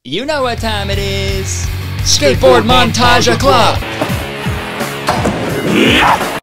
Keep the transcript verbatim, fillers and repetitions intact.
You know what time it is. Skateboard Montage O'Clock!